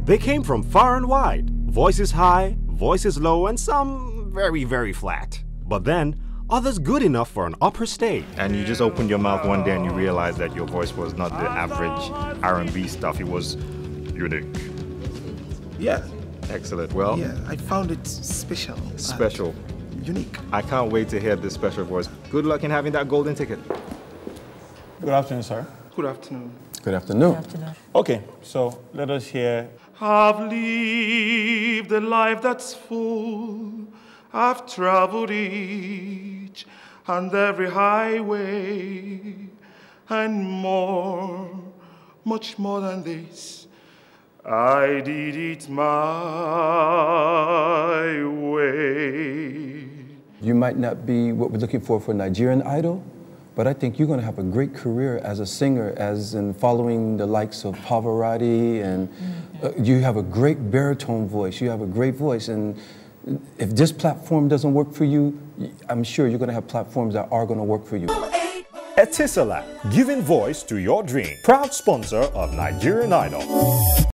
They came from far and wide, voices high, voices low, and some very, very flat. But then, others good enough for an upper stage. And you just opened your mouth one day and you realized that your voice was not the average R&B stuff, it was unique. Yeah. Excellent. Well, Yeah, I found it special. special. Unique. I can't wait to hear this special voice. Good luck in having that golden ticket. Good afternoon, sir. Good afternoon. Good afternoon. Good afternoon. Okay, so let us hear. I've lived a life that's full. I've traveled each and every highway and more, much more than this. I did it my way. You might not be what we're looking for Nigerian Idol, but I think you're going to have a great career as a singer, as in following the likes of Pavarotti, and you have a great baritone voice. You have a great voice, and if this platform doesn't work for you, I'm sure you're going to have platforms that are going to work for you. Etisalat, giving voice to your dream. Proud sponsor of Nigerian Idol.